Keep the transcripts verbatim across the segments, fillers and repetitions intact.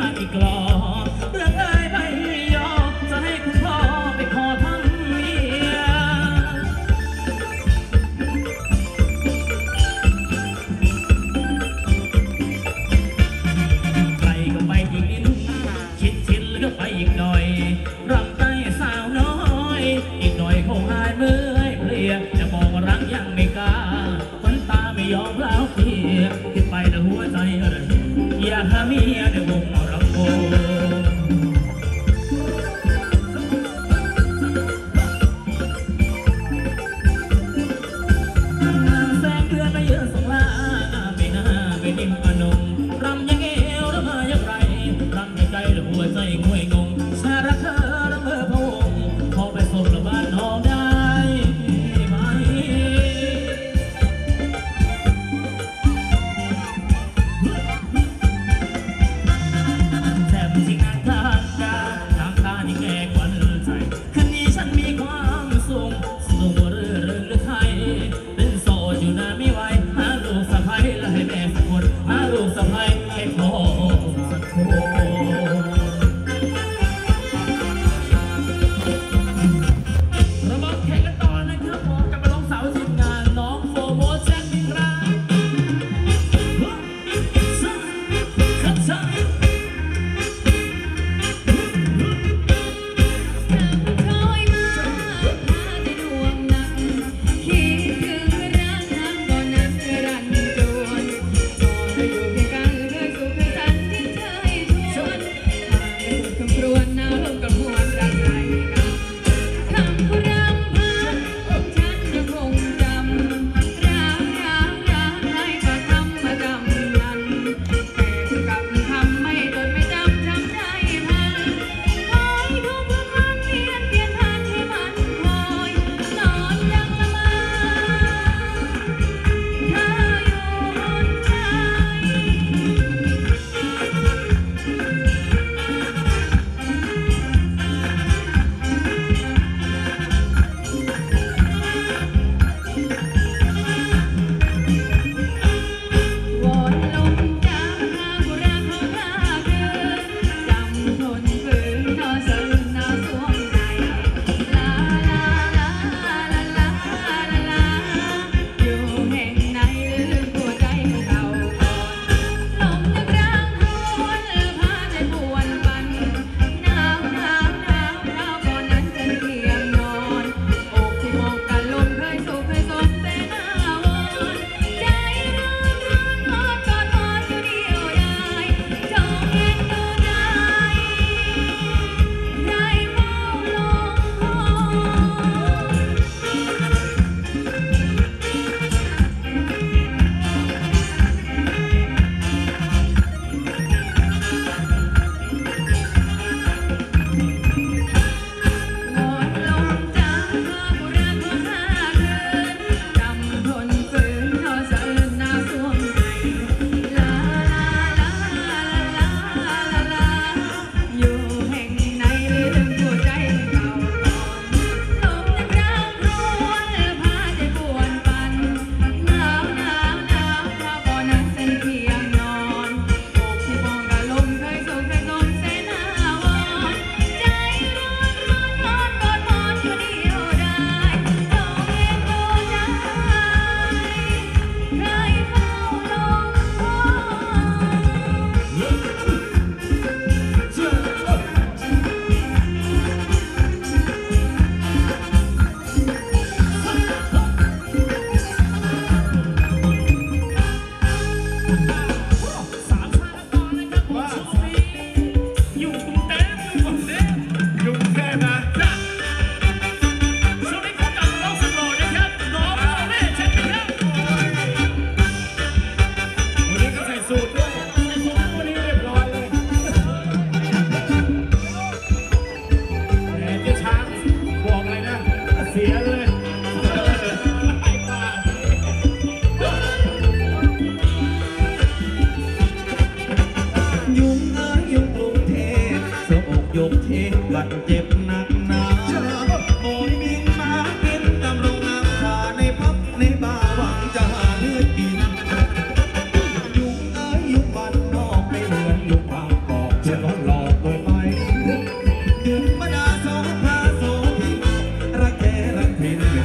านอีกกลอเรื่องเอ้ยไม่ยอมจะให้คุณพ่อไปขอทั้งเมียใครก็ไปอีกนิดคิดคิดแล้วก็ไปอีกหน่อยรำใต้สาวน้อยอีกหน่อยคงหายเมื่อยเพลียจะบอกว่ารักยังไม่กล้าคนตาไม่ยอมแล้วเพียคิดไปแต่หัวใจอะไรอยากหาเมียในวงรำวงแสงเดือนไม่เยอะสงลาไม่น่าไม่นิ่มอนงรำยังเอวแล้วมาอย่างไรรำยังใจแล้วหัวใจงวยงงชารักเธอแล้วเมื่อพะวงพอไปส่งละบ้านน้องได้ไหม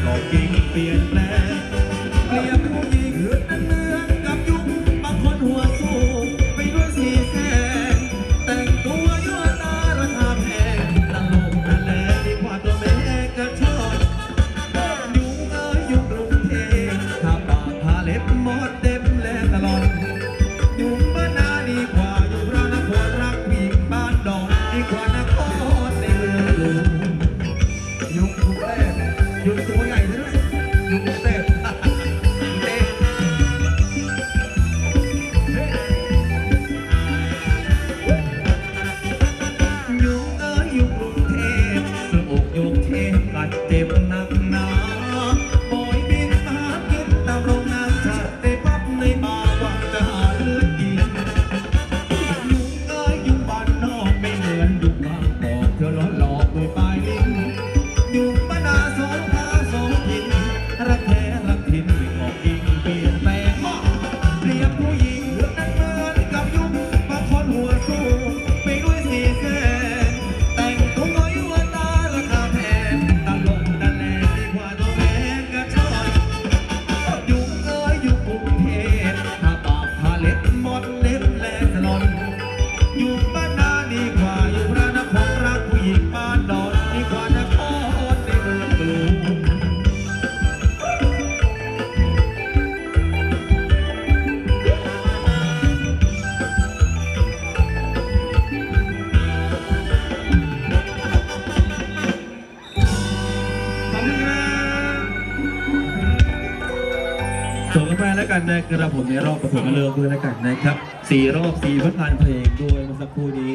ก็ยิ่งเปลี่ยนแปลงเปรียบผู้หญิงนั้นเหมือนกับยุงบางคนหัวสู้ไปด้วยสีแสงแต่งตัวยั่วตาราคาแพงตลกนั่นแหละดีกว่าตัวแม่กระชอนยุงเอ้ยยุงกรุงเทพถ้าปากทาเล็บหมดเต็มแลตลอดยุงบ้านนาดีกว่าอยู่พระนครรักผู้หญิงบ้านดอนดีกว่านครในเมืองหลวงยุงกรุงเทพยุงตัวใหญ่ซะด้วยยุงกรุงเทพยุงเอ้ยยุงกรุงเทพสมอกยุงเทพกัดเจ็บหนักหนาปล่อยบินมากินตามโรงน้ำชาได้ปั๊บในป่าหวังจะหาเลือดกินยุงเอ้ยยุงบ้านนอกไม่เหมือนยุงบางกอกเธอล้อหลอกด้วยปลายลิ้นยุงบ้านนาสองขาสองทินรักแท้รักถิ่นไม่ออกยิงเปลี่ยนแปลงเปรียบผู้หญิงนั้นเหมือนกับยุงบางคนหัวสู้ไปด้วยสีแสงแต่งตัวยั่วตาราคาแพงตลกนั่นแหละดีกว่าตัวแม่กระชอนยุงเอ้ยยุงกรุงเทพถ้าปากทาเล็บหมดเล็บแลสลอนยุงบ้านนาดีกว่าอยู่พระนครรักผู้หญิงบ้านดอนดีกว่านครในเมืองกรุงส่งกันไปแล้วกันนะครับผมในรอบประถมฤกษ์ด้วยแล้วกันนะครับสี่รอบสี่ผลงานเพลงด้วยเมื่อสักครู่นี้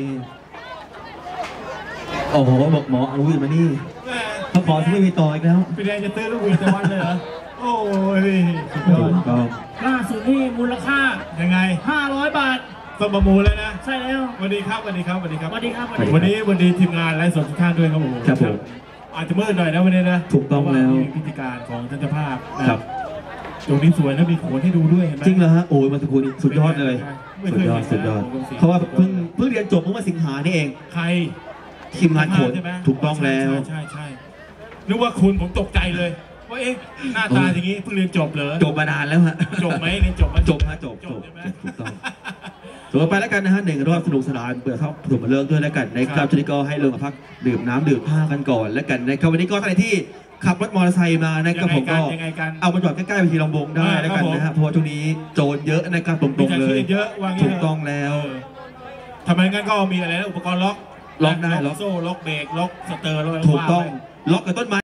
โอ้โหบอกหมอเอาวิ่งมานี่เขาขอที่ไม่มีต่ออีกแล้วพี่แดงจะตื้อลูกวีจะวันเลยเหรอ โอ้ยสุดยอดก็ล่าสุดนี่มูลค่ายังไงห้าร้อยบาทต้องประมูลแล้วนะใช่แล้วสวัสดีครับสวัสดีครับสวัสดีครับสวัสดีครับวันนี้วันนี้ทีมงานไลฟ์สดทุกท่านด้วยครับผมครับผมอาจจะมืดหน่อยนะวันนี้นะถูกต้องแล้วเพราะามีพิธีการของท่านเจ้าภาพนะครับ ตรงนี้สวยนะมีโขนให้ดูด้วยเห็นไหมจริงเหรอฮะโอ้ยมาสักครู่นี้สุดยอดเลยไม่สุเคดยยอดเห็นสุดยอดนะเพราะว่าเพิ่งเพิ่งเรียนจบเมื่อวันสิงหานี่เองใครทีมงานโขนใช่ไหมถูกต้องแล้วใช่ใช่ใช่นึกว่าคุณผมตกใจเลยว่าเอ๊ะหน้าตาอย่างนี้เพิ่งเรียนจบเหรอจบมานานแล้วฮะจบไหมเรียนจบไหมจบฮะจบจบใช่ไหมถูกต้องส่วนไปแล้วกันนะฮะหนึ่งรอบสนุกสนานเปิดท็อปถูกมาเลิกด้วยแล้วกันในคครัรับบ ชุดนี้ก็ให้ลงกับพักดื่มน้ำดื่มผ้ากันก่อนแล้วกันนะครับวันนี้ก็ท่านที่ขับรถมอเตอร์ไซค์มานะครับผมก็ยังไงกันเอามาจอดใกล้ๆไปทีลำบงได้อ่าแล้วกันครับผมนะฮะเพราะว่าช่วงนี้โจรเยอะนะครับตรมีงการๆเลเคยรียดเยอะวางถูกต้องแล้วเออทำไมงั้นก็มีอะไรนะอุปกรณ์ล็อกล็อกได้ล็อกโซ่ล็อกเบรกล็อกสเตอร์ล็อกถูกต้องล็อกกับต้นไม้